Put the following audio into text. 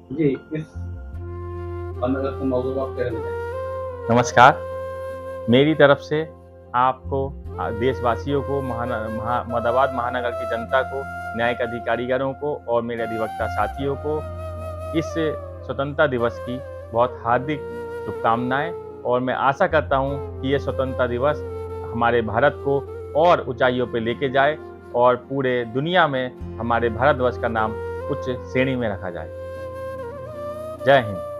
जी, इस अनवरत मौजूद आप कहना चाहेंगे? नमस्कार, मेरी तरफ से आपको देशवासियों को मदावाद महानगर की जनता को, न्यायिक अधिकारीगणों को और मेरे अधिवक्ता साथियों को इस स्वतंत्रता दिवस की बहुत हार्दिक शुभकामनाएँ और मैं आशा करता हूँ कि ये स्वतंत्रता दिवस हमारे भारत को और ऊँचाइयों पे लेके जाए और पूरे दुनिया में हमारे भारतवर्ष का नाम उच्च श्रेणी में रखा जाए। जय हिंद।